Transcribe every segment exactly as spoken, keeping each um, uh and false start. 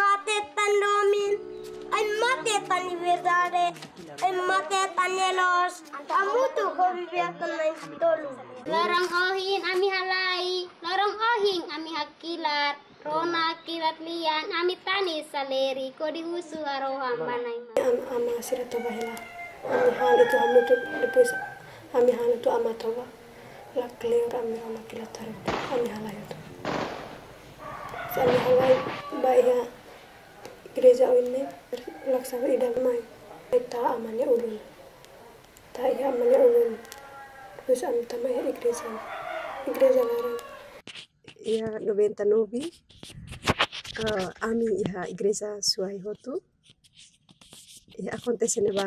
matetan domin, ay matetan ni verdade, ay matetan nelos. Kamu tuh kau biarkan main dulu. Lorong ohin ami halai, lorong ohing ami hakilat, rona kilat lian ami tani saleri, kodi usu aroha manai. Ama sira toba hela, ami hal itu hamu tu depois, ami hal itu ama toba, la kleur ami rona kilat tarik, ami halai itu. Ami halai baia gereja ini laksana ida mai, ta amanya ulun, ta iya amanya ulun. Terus ami tamai igreja, igreja larang. Ia noventa nove, uh, ami ia igreja suai hotu. Ia acontece neba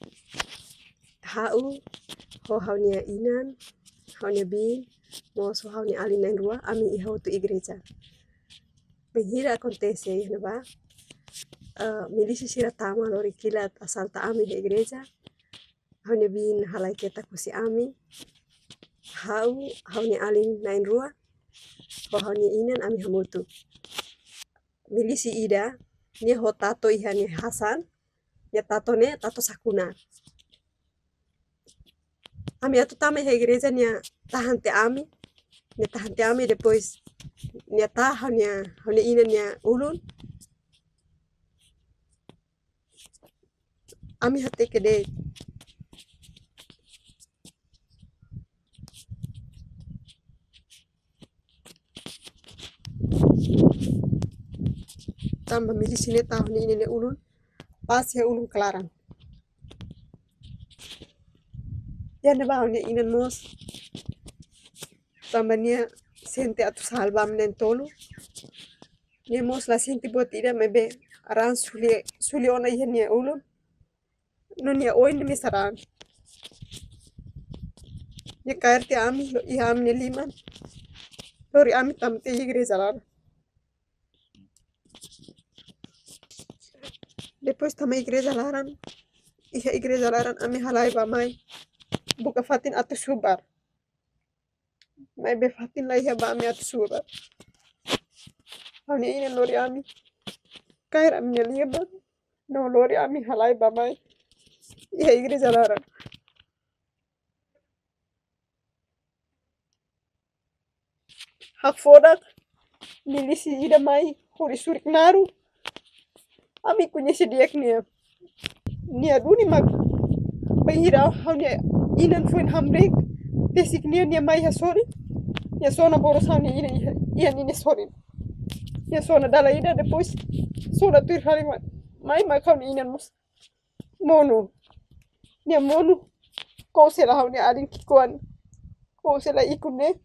hau, ho haunia inan, haunia bin, moso haunia alina rua, ami ia hotu igreja. Menghira acontece ia neba, uh, milisi sira tama lori kilat asal ta ami di igreja. Haunia bin halai kita kusi ami. Hau, haunia alin nain rua, ho haunia inan ami hamutu. Milisi ida, nia ho tato iha nia Hasan, nia tato ne tato sakuna. Ami atu tama iha igreja nia tahan te ami, nia tahan te ami depois nia tahan nia haunia inan nia ulun. Ami hate kede. Tambah milisi ne tahun ini ne ulun pas ya ulun kelaran ya ne bahau ne inan mos tambah nia sente atu salbam nen tolu nia mos la sente buat ida mebe aran suli suli ona iya nia ulun no nia oin ne misaran nia kair te ami lo iha ami ne liman lori ami tam te igreja lar. Depois também igreja laran, iha igreja laran ami halai bamai, buka fatin atu subar, mai be fatin lah iha bami atu subar. Hanya ini lori ami, kair ami liban, no lori ami halai bamai, iha igreja laran. Hak fodak, milisi ida mai, hori surik naru. Ami kunya sediak nia nia duni mag bahira haunya inan fuin hamrek desik nia nia mai ha sori nia sona boros haunya ina iya ina sori nia sona dala ida depois sona tuir hari mai mai haunya inan mus mono nia mono kau sela haunya adin kikuan kau sela ikun ne.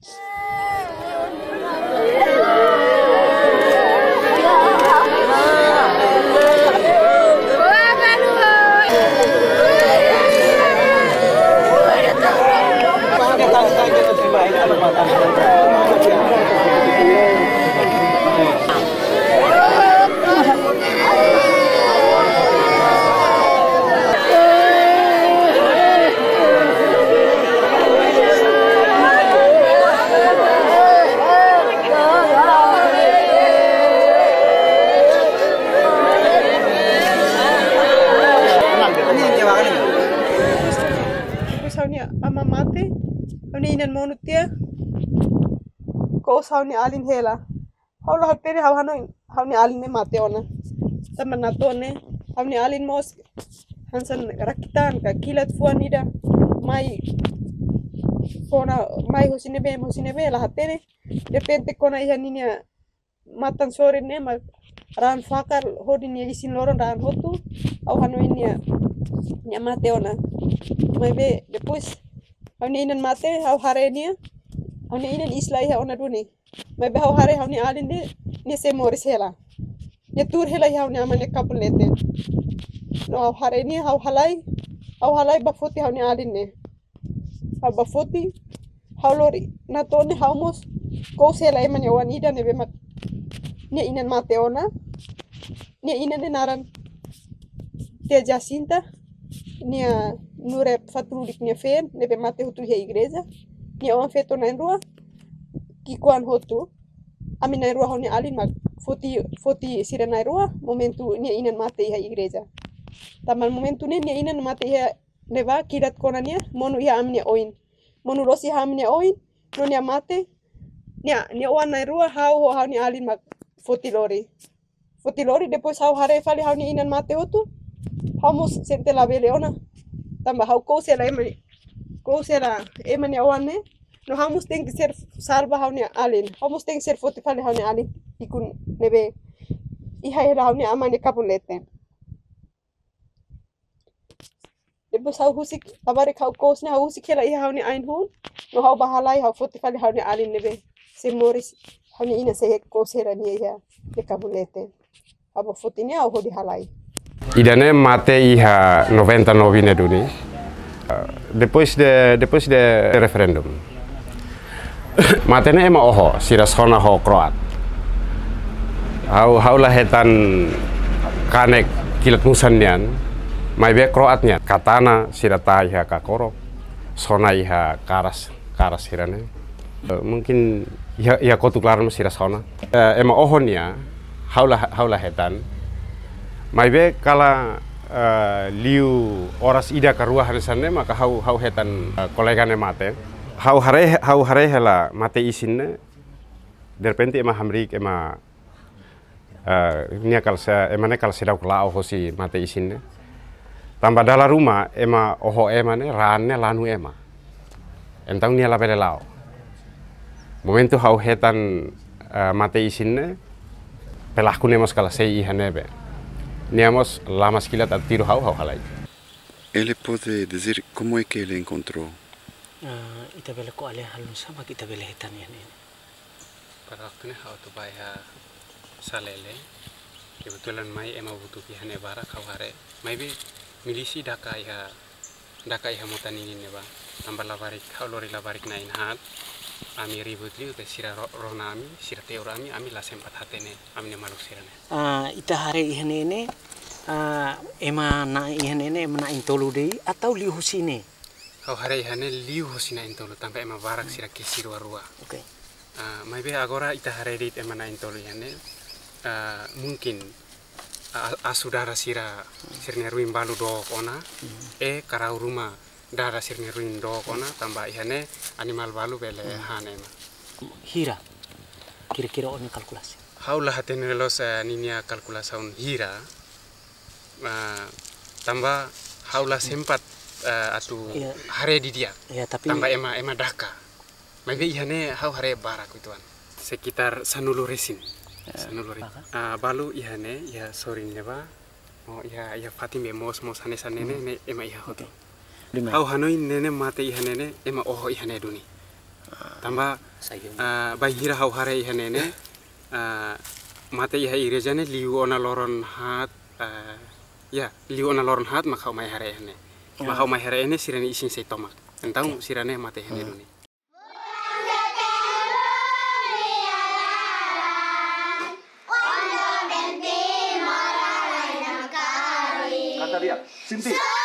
Ama mate, haunia inan monut dia, kau haunia alin hela, haulah hautere hau hanu haunia alin ne mate ona, teman nato ne, haunia alin mos, hansan rakitan ka kilat fuan ida, mai, kona mai hosine be hosine be lah hautere, depende kona iha ninia matan sore ne ma ran fakar hodin ya isin loron ran hotu, au hanu inia nia mate ona, mai be depois haunia inan mate hau hare nia haunia inan isla iha ona duni mai be hau hare haunia alin de nia se moris hela nia tur hela iha haunia amane kapul nete no hau hare nia hau halai hau halai bafoti haunia alin ne hau bafoti hau lori nato ne hau mos kau sela eman yawan ida ne be mat nia inan mate ona nia inan de naran tia Jacinta nia nure fatrudik nia fen nebe mate hutu he igreja nia on feto nain rua kikuan hotu ami nain rua haunia alin mag foti foti sira nai rua momentu nia inan mate iha igreja. Taman momentu nia nia inan mate iha neva kidat kona nia monu iha amnia oin. Monu rosi ha amnia oin no nia mate nia nia wan nai rua hau ho hau nia alin mak foti lori. Foti lori depois hau hare fali hau nia inan mate hotu. Hau mus sente la bele ona. Tamba hau kou sela emani kou sela emani awan ne. No hau mus tem que ser salva hau nia alin. Hau mus tem que ser foti fali hau nia alin. Ikun nebe iha hera hau nia amani kapulete. Depois hau husik abare hau kous ne hau husik hela iha hau nia ain hun. No hau bahalai hau foti fali hau nia alin nebe. Semoris hau nia ina sehe kous hera nia iha de kapulete. Abo foti nia hau hodi halai. Idane mate iha noventa e nove ne duni. Uh, depois de depois de referendum. Matene ema oho sira sona ho Kroat. Hau hau lahetan kanek kilat musannian. Mai be Kroatnya katana sira ta iha kakoro. Sona iha karas karas hirane. Uh, mungkin iha iha kotuklaran sira sona. Uh, ema ohonya hau lah hau lahetan. Mai be kala uh, liu oras ida karua harisane maka hau hau hetan uh, kolegane mate hau hare hau hare hela mate isinne derpenti ema hamrik ema uh, nia kal sa emane kal sedau kala hosi mate isinne tamba dala rumah ema oho emane ranne lanu ema entang nia la bele lao momentu hau hetan uh, mate isinne pelakune mas kala sei ihanebe Niamos lamas quilat a tiro hau hau halai. Ele pode dizer como é que ele encontrou? Uh, ita bela ko ale halun sama kita bela hitan yan ini. Pada waktu ni hau tu bayar salele. Kebetulan mai ema butuh pihane bara kau hare. Mai be milisi daka iha daka iha mutan ini neba. Tambah labarik kau lori labarik nain hat. Ami ribut liu te sira rona ami sira teor ami ami la sempat hatene ami ne maluk sirane. Uh, ita hare ihane ne uh, ema na ihane ne ema na intolu dei atau liu husine. Kau hare ihane liu husina intolu tanpa ema barak sira kesir warua. Oke. Okay. Uh, mai be agora ita hare dit ema na intolu ihane uh, mungkin uh, asudara sira sirne ruim balu dok ona hmm. e karau rumah dara sirne ruin dok ona tambah ihane animal balu bele hmm. hanema hira kira-kira oni kalkulasi haula hatene los uh, ninia kalkulasaun hira uh, tambah haula sempat uh, atu ya. Hare di dia ya, tapi tambah ema ema daka maybe ihane hau hare barak ituan sekitar sanulu resin ya. Sanulu resin uh, balu ihane ya sorin neba oh ya ya fatime mos mos hane sanene hmm. ne ema iha hoto okay. Hau hanoi nene mate ihane ne ema oho ihane duni. Tambah uh, bai hira hau hare ihane ne uh, mate iha irejane liu ona loron hat uh, ya liu ona loron hat makau mai hare ihane. Makau mai hare ihane sirane isin sei tomak. Entang sirane mate ihane duni. Kata dia, Sinti.